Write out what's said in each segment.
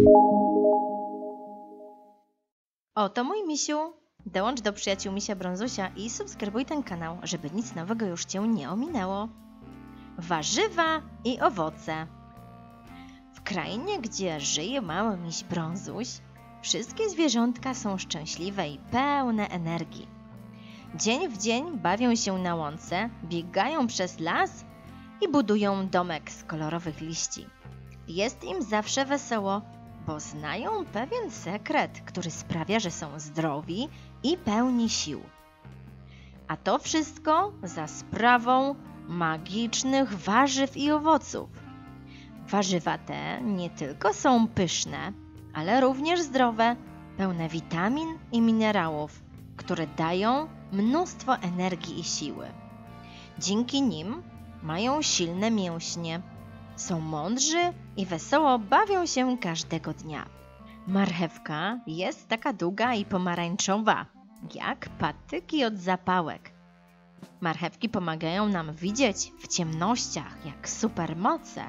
Oto mój misiu. Dołącz do przyjaciół Misia Brązusia i subskrybuj ten kanał, żeby nic nowego już Cię nie ominęło. Warzywa i owoce. W krainie, gdzie żyje mały miś Brązuś, wszystkie zwierzątka są szczęśliwe i pełne energii. Dzień w dzień bawią się na łące, biegają przez las i budują domek z kolorowych liści. Jest im zawsze wesoło, bo znają pewien sekret, który sprawia, że są zdrowi i pełni sił. A to wszystko za sprawą magicznych warzyw i owoców. Warzywa te nie tylko są pyszne, ale również zdrowe, pełne witamin i minerałów, które dają mnóstwo energii i siły. Dzięki nim mają silne mięśnie, są mądrzy i wesoło bawią się każdego dnia. Marchewka jest taka długa i pomarańczowa, jak patyki od zapałek. Marchewki pomagają nam widzieć w ciemnościach jak supermoce.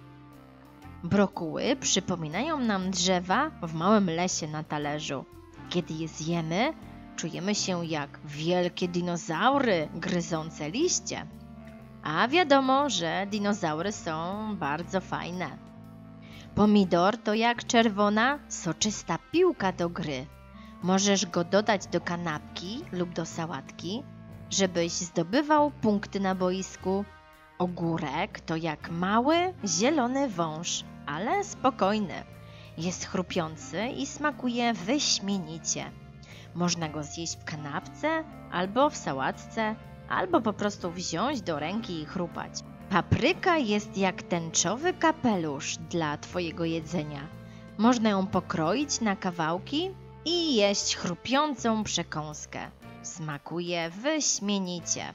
Brokuły przypominają nam drzewa w małym lesie na talerzu. Kiedy je zjemy, czujemy się jak wielkie dinozaury gryzące liście. A wiadomo, że dinozaury są bardzo fajne. Pomidor to jak czerwona, soczysta piłka do gry. Możesz go dodać do kanapki lub do sałatki, żebyś zdobywał punkty na boisku. Ogórek to jak mały, zielony wąż, ale spokojny. Jest chrupiący i smakuje wyśmienicie. Można go zjeść w kanapce albo w sałatce, albo po prostu wziąć do ręki i chrupać. Papryka jest jak tęczowy kapelusz dla Twojego jedzenia. Można ją pokroić na kawałki i jeść chrupiącą przekąskę. Smakuje wyśmienicie.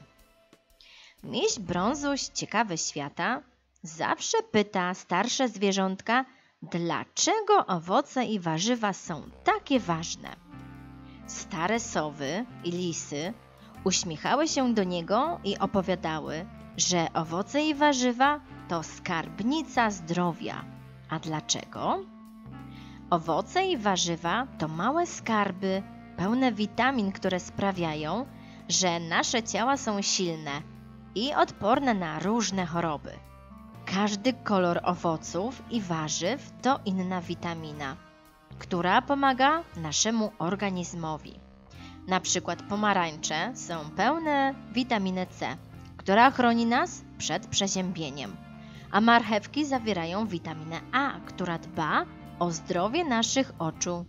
Miś Brązuś, ciekawy świata, zawsze pyta starsze zwierzątka, dlaczego owoce i warzywa są takie ważne. Stare sowy i lisy uśmiechały się do niego i opowiadały, że owoce i warzywa to skarbnica zdrowia. A dlaczego? Owoce i warzywa to małe skarby, pełne witamin, które sprawiają, że nasze ciała są silne i odporne na różne choroby. Każdy kolor owoców i warzyw to inna witamina, która pomaga naszemu organizmowi. Na przykład pomarańcze są pełne witaminy C, która chroni nas przed przeziębieniem, a marchewki zawierają witaminę A, która dba o zdrowie naszych oczu.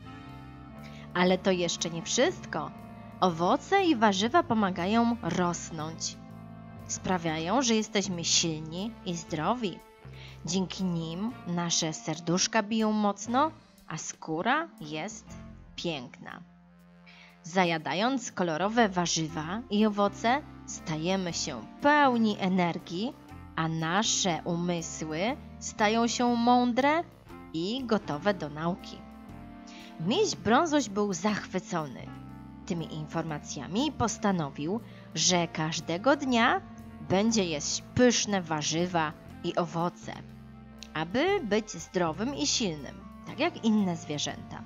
Ale to jeszcze nie wszystko. Owoce i warzywa pomagają rosnąć. Sprawiają, że jesteśmy silni i zdrowi. Dzięki nim nasze serduszka biją mocno, a skóra jest piękna. Zajadając kolorowe warzywa i owoce, stajemy się pełni energii, a nasze umysły stają się mądre i gotowe do nauki. Miś Brązuś był zachwycony tymi informacjami i postanowił, że każdego dnia będzie jeść pyszne warzywa i owoce, aby być zdrowym i silnym, tak jak inne zwierzęta.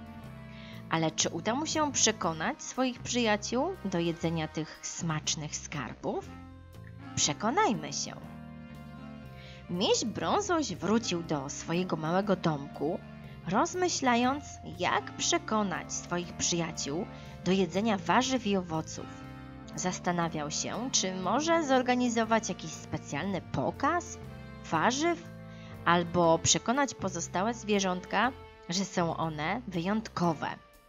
Ale czy uda mu się przekonać swoich przyjaciół do jedzenia tych smacznych skarbów? Przekonajmy się. Miś Brązuś wrócił do swojego małego domku, rozmyślając, jak przekonać swoich przyjaciół do jedzenia warzyw i owoców. Zastanawiał się, czy może zorganizować jakiś specjalny pokaz warzyw, albo przekonać pozostałe zwierzątka, że są one wyjątkowe.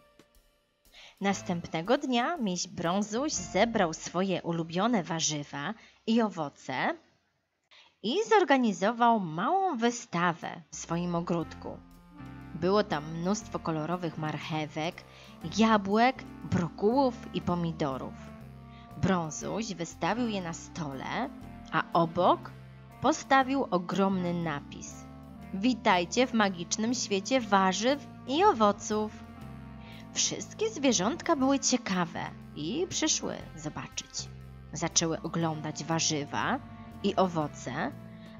Następnego dnia miś Brązuś zebrał swoje ulubione warzywa i owoce i zorganizował małą wystawę w swoim ogródku. Było tam mnóstwo kolorowych marchewek, jabłek, brokułów i pomidorów. Brązuś wystawił je na stole, a obok postawił ogromny napis: Witajcie w magicznym świecie warzyw i owoców. Wszystkie zwierzątka były ciekawe i przyszły zobaczyć. Zaczęły oglądać warzywa i owoce,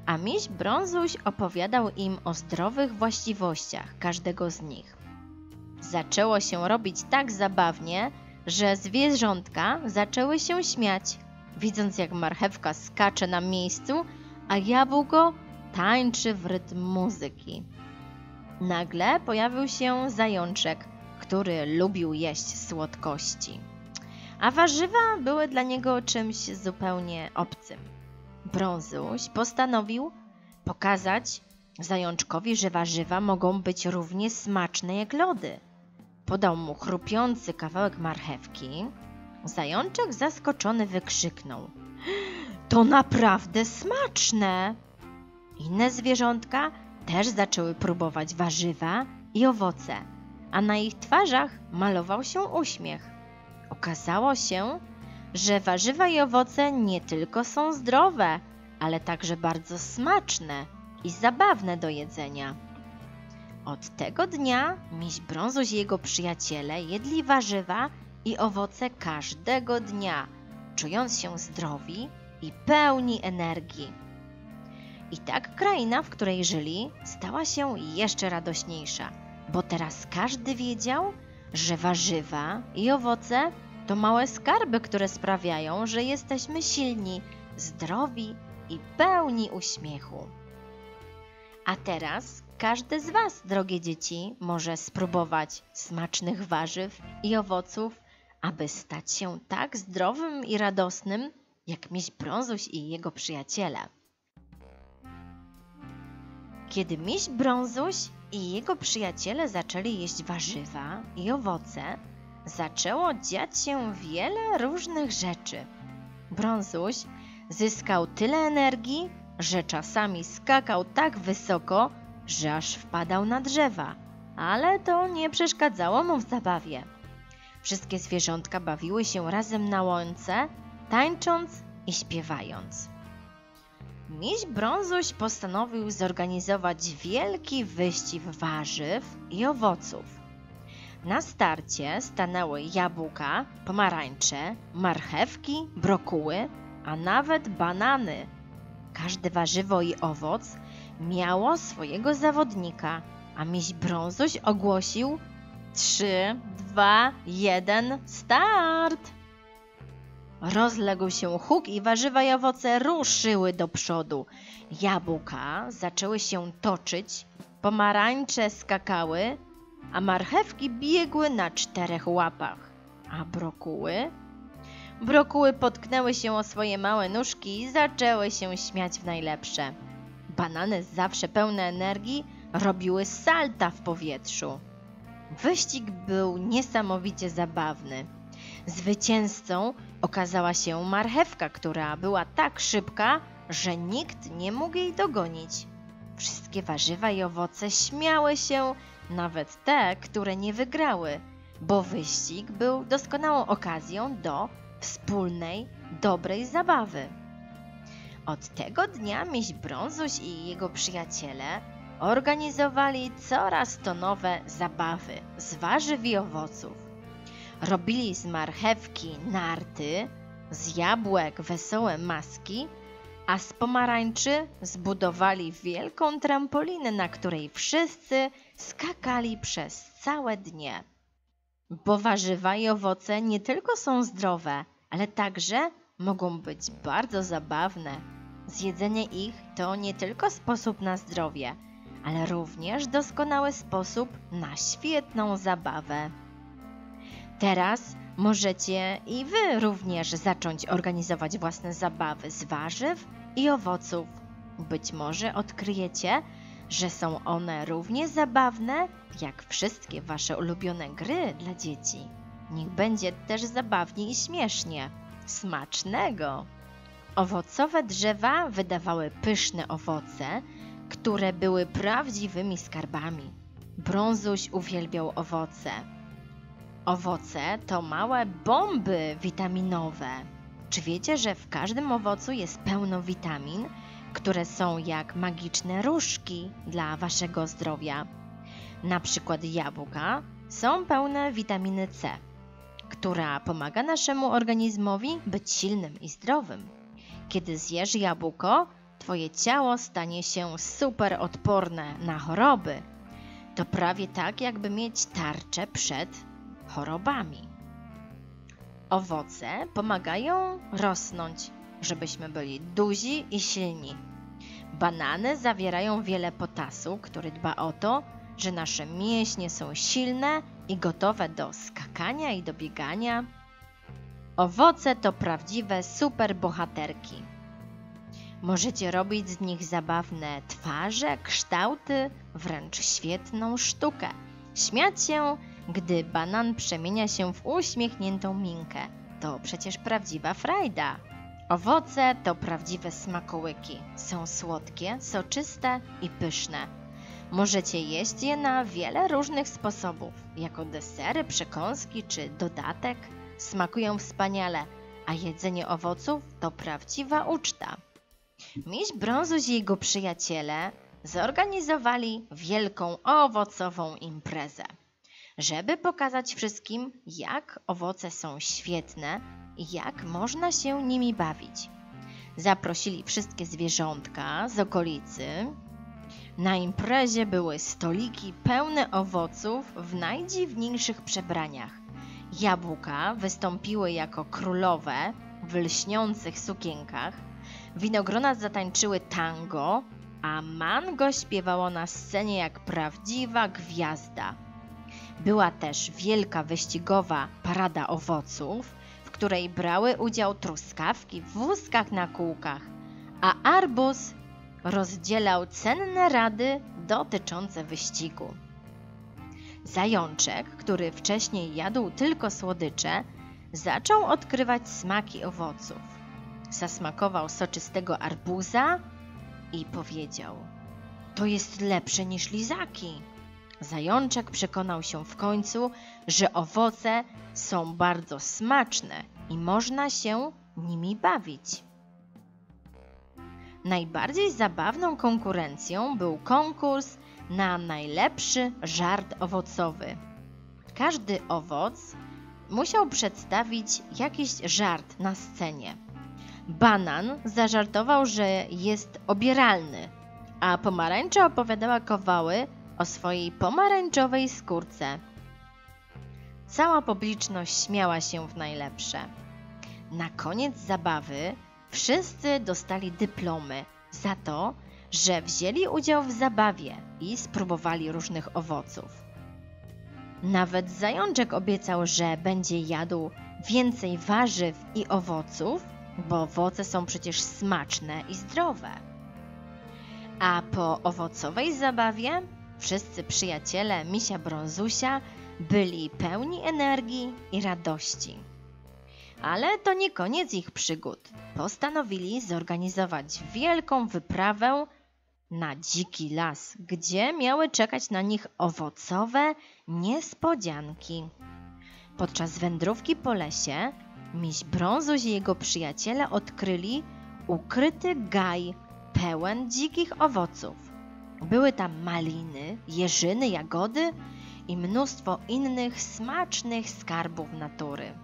a miś Brązuś opowiadał im o zdrowych właściwościach każdego z nich. Zaczęło się robić tak zabawnie, że zwierzątka zaczęły się śmiać, widząc jak marchewka skacze na miejscu, a jabłko tańczy w rytm muzyki. Nagle pojawił się zajączek, który lubił jeść słodkości, a warzywa były dla niego czymś zupełnie obcym. Brązuś postanowił pokazać zajączkowi, że warzywa mogą być równie smaczne jak lody. Podał mu chrupiący kawałek marchewki. Zajączek zaskoczony wykrzyknął: to naprawdę smaczne! Inne zwierzątka też zaczęły próbować warzywa i owoce, a na ich twarzach malował się uśmiech. Okazało się, że warzywa i owoce nie tylko są zdrowe, ale także bardzo smaczne i zabawne do jedzenia. Od tego dnia miś Brązuś i jego przyjaciele jedli warzywa i owoce każdego dnia, czując się zdrowi i pełni energii. I tak kraina, w której żyli, stała się jeszcze radośniejsza, bo teraz każdy wiedział, że warzywa i owoce to małe skarby, które sprawiają, że jesteśmy silni, zdrowi i pełni uśmiechu. A teraz każdy z Was, drogie dzieci, może spróbować smacznych warzyw i owoców, aby stać się tak zdrowym i radosnym, jak miś Brązuś i jego przyjaciele. Kiedy miś Brązuś i jego przyjaciele zaczęli jeść warzywa i owoce, zaczęło dziać się wiele różnych rzeczy. Brązuś zyskał tyle energii, że czasami skakał tak wysoko, że aż wpadał na drzewa, ale to nie przeszkadzało mu w zabawie. Wszystkie zwierzątka bawiły się razem na łące, tańcząc i śpiewając. Miś Brązuś postanowił zorganizować wielki wyścig warzyw i owoców. Na starcie stanęły jabłka, pomarańcze, marchewki, brokuły, a nawet banany. Każde warzywo i owoc miało swojego zawodnika, a miś Brązuś ogłosił: 3, 2, 1, start! Rozległ się huk i warzywa i owoce ruszyły do przodu. Jabłka zaczęły się toczyć, pomarańcze skakały, a marchewki biegły na 4 łapach. A brokuły potknęły się o swoje małe nóżki i zaczęły się śmiać w najlepsze. Banany, zawsze pełne energii, robiły salta w powietrzu. Wyścig był niesamowicie zabawny. Zwycięzcą okazała się marchewka, która była tak szybka, że nikt nie mógł jej dogonić. Wszystkie warzywa i owoce śmiały się, nawet te, które nie wygrały, bo wyścig był doskonałą okazją do wspólnej, dobrej zabawy. Od tego dnia miś Brązuś i jego przyjaciele organizowali coraz to nowe zabawy z warzyw i owoców. Robili z marchewki narty, z jabłek wesołe maski, a z pomarańczy zbudowali wielką trampolinę, na której wszyscy skakali przez całe dnie. Bo warzywa i owoce nie tylko są zdrowe, ale także mogą być bardzo zabawne. Zjedzenie ich to nie tylko sposób na zdrowie, ale również doskonały sposób na świetną zabawę. Teraz możecie i Wy również zacząć organizować własne zabawy z warzyw i owoców. Być może odkryjecie, że są one równie zabawne jak wszystkie Wasze ulubione gry dla dzieci. Niech będzie też zabawnie i śmiesznie. Smacznego! Owocowe drzewa wydawały pyszne owoce, które były prawdziwymi skarbami. Brązuś uwielbiał owoce. Owoce to małe bomby witaminowe. Czy wiecie, że w każdym owocu jest pełno witamin, które są jak magiczne różdżki dla Waszego zdrowia? Na przykład jabłka są pełne witaminy C, która pomaga naszemu organizmowi być silnym i zdrowym. Kiedy zjesz jabłko, twoje ciało stanie się super odporne na choroby. To prawie tak, jakby mieć tarczę przed chorobami. Owoce pomagają rosnąć, żebyśmy byli duzi i silni. Banany zawierają wiele potasu, który dba o to, że nasze mięśnie są silne i gotowe do skakania i do biegania. Owoce to prawdziwe superbohaterki. Możecie robić z nich zabawne twarze, kształty, wręcz świetną sztukę. Śmiać się, gdy banan przemienia się w uśmiechniętą minkę. To przecież prawdziwa frajda. Owoce to prawdziwe smakołyki. Są słodkie, soczyste i pyszne. Możecie jeść je na wiele różnych sposobów, jako desery, przekąski czy dodatek. Smakują wspaniale, a jedzenie owoców to prawdziwa uczta. Miś Brązuś i jego przyjaciele zorganizowali wielką owocową imprezę, żeby pokazać wszystkim, jak owoce są świetne i jak można się nimi bawić. Zaprosili wszystkie zwierzątka z okolicy. Na imprezie były stoliki pełne owoców w najdziwniejszych przebraniach. Jabłka wystąpiły jako królowe w lśniących sukienkach. Winogrona zatańczyły tango, a mango śpiewało na scenie jak prawdziwa gwiazda. Była też wielka wyścigowa parada owoców, w której brały udział truskawki w wózkach na kółkach, a arbuz rozdzielał cenne rady dotyczące wyścigu. Zajączek, który wcześniej jadł tylko słodycze, zaczął odkrywać smaki owoców. Zasmakował soczystego arbuza i powiedział: to jest lepsze niż lizaki. Zajączek przekonał się w końcu, że owoce są bardzo smaczne i można się nimi bawić. Najbardziej zabawną konkurencją był konkurs na najlepszy żart owocowy. Każdy owoc musiał przedstawić jakiś żart na scenie. Banan zażartował, że jest obieralny, a pomarańcza opowiadała kawały o swojej pomarańczowej skórce. Cała publiczność śmiała się w najlepsze. Na koniec zabawy wszyscy dostali dyplomy za to, że wzięli udział w zabawie i spróbowali różnych owoców. Nawet zajączek obiecał, że będzie jadł więcej warzyw i owoców, bo owoce są przecież smaczne i zdrowe. A po owocowej zabawie wszyscy przyjaciele misia Brązusia byli pełni energii i radości. Ale to nie koniec ich przygód. Postanowili zorganizować wielką wyprawę na dziki las, gdzie miały czekać na nich owocowe niespodzianki. Podczas wędrówki po lesie miś Brązuś i jego przyjaciele odkryli ukryty gaj pełen dzikich owoców. Były tam maliny, jeżyny, jagody i mnóstwo innych smacznych skarbów natury.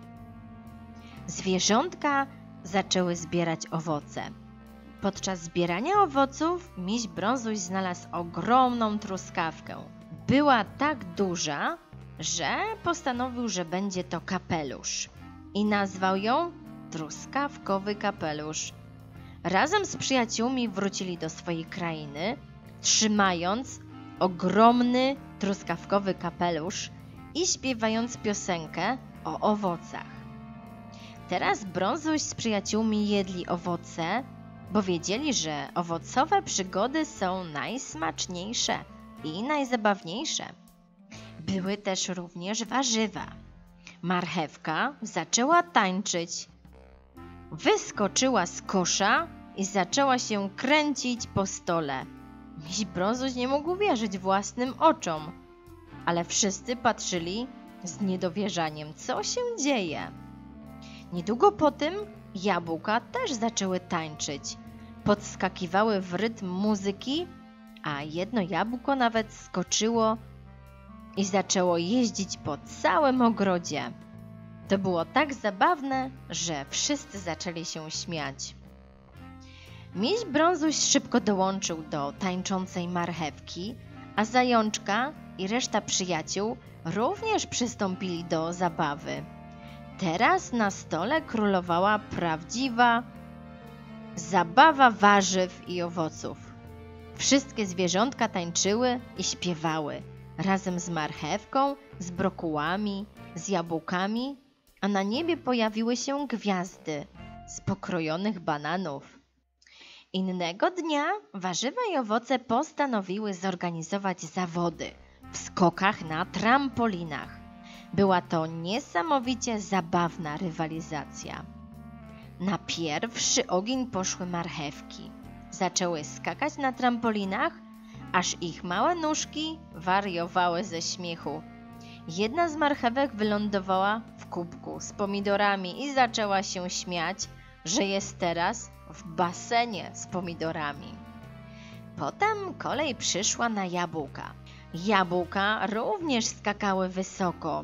Zwierzątka zaczęły zbierać owoce. Podczas zbierania owoców miś Brązuś znalazł ogromną truskawkę. Była tak duża, że postanowił, że będzie to kapelusz i nazwał ją Truskawkowy Kapelusz. Razem z przyjaciółmi wrócili do swojej krainy, trzymając ogromny truskawkowy kapelusz i śpiewając piosenkę o owocach. Teraz Brązuś z przyjaciółmi jedli owoce, bo wiedzieli, że owocowe przygody są najsmaczniejsze i najzabawniejsze. Były też również warzywa. Marchewka zaczęła tańczyć, wyskoczyła z kosza i zaczęła się kręcić po stole. Miś Brązuś nie mógł wierzyć własnym oczom, ale wszyscy patrzyli z niedowierzaniem, co się dzieje. Niedługo po tym jabłka też zaczęły tańczyć, podskakiwały w rytm muzyki, a jedno jabłko nawet skoczyło i zaczęło jeździć po całym ogrodzie. To było tak zabawne, że wszyscy zaczęli się śmiać. Miś Brązuś szybko dołączył do tańczącej marchewki, a Zajączka i reszta przyjaciół również przystąpili do zabawy. Teraz na stole królowała prawdziwa zabawa warzyw i owoców. Wszystkie zwierzątka tańczyły i śpiewały razem z marchewką, z brokułami, z jabłkami, a na niebie pojawiły się gwiazdy z pokrojonych bananów. Innego dnia warzywa i owoce postanowiły zorganizować zawody w skokach na trampolinach. Była to niesamowicie zabawna rywalizacja. Na pierwszy ogień poszły marchewki. Zaczęły skakać na trampolinach, aż ich małe nóżki wariowały ze śmiechu. Jedna z marchewek wylądowała w kubku z pomidorami i zaczęła się śmiać, że jest teraz w basenie z pomidorami. Potem kolej przyszła na jabłka. Jabłka również skakały wysoko.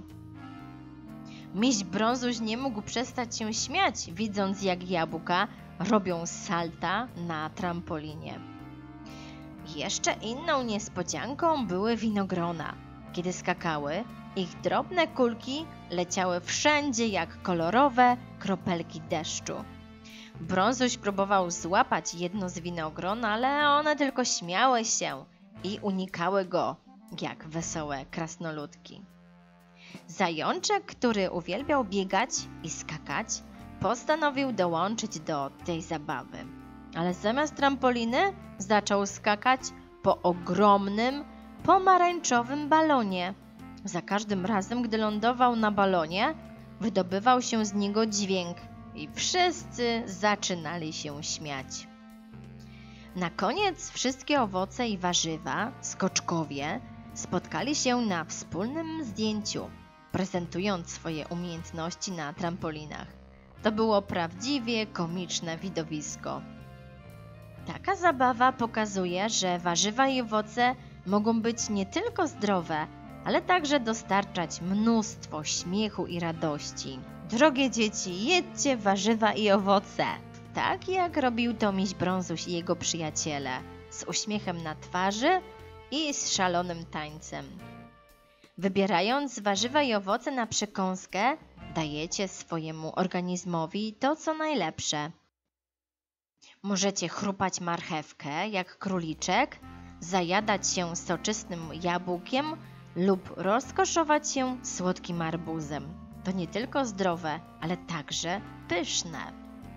Miś Brązuś nie mógł przestać się śmiać, widząc jak jabłka robią salta na trampolinie. Jeszcze inną niespodzianką były winogrona. Kiedy skakały, ich drobne kulki leciały wszędzie jak kolorowe kropelki deszczu. Brązuś próbował złapać jedno z winogron, ale one tylko śmiały się i unikały go jak wesołe krasnoludki. Zajączek, który uwielbiał biegać i skakać, postanowił dołączyć do tej zabawy. Ale zamiast trampoliny zaczął skakać po ogromnym, pomarańczowym balonie. Za każdym razem, gdy lądował na balonie, wydobywał się z niego dźwięk i wszyscy zaczynali się śmiać. Na koniec wszystkie owoce i warzywa, skoczkowie, spotkali się na wspólnym zdjęciu, prezentując swoje umiejętności na trampolinach. To było prawdziwie komiczne widowisko. Taka zabawa pokazuje, że warzywa i owoce mogą być nie tylko zdrowe, ale także dostarczać mnóstwo śmiechu i radości. Drogie dzieci, jedzcie warzywa i owoce, tak jak robił to Miś Brązuś i jego przyjaciele, z uśmiechem na twarzy i z szalonym tańcem. Wybierając warzywa i owoce na przekąskę, dajecie swojemu organizmowi to, co najlepsze. Możecie chrupać marchewkę jak króliczek, zajadać się soczystym jabłkiem lub rozkoszować się słodkim arbuzem. To nie tylko zdrowe, ale także pyszne.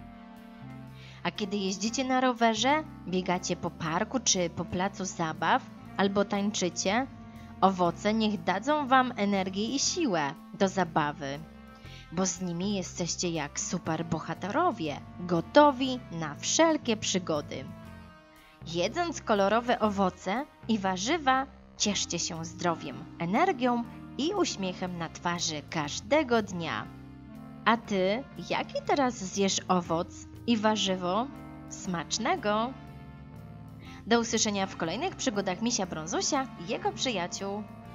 A kiedy jeździcie na rowerze, biegacie po parku czy po placu zabaw albo tańczycie, owoce niech dadzą wam energię i siłę do zabawy, bo z nimi jesteście jak superbohaterowie, gotowi na wszelkie przygody. Jedząc kolorowe owoce i warzywa, cieszcie się zdrowiem, energią i uśmiechem na twarzy każdego dnia. A ty, jaki teraz zjesz owoc i warzywo? Smacznego! Do usłyszenia w kolejnych przygodach Misia Brązusia i jego przyjaciół.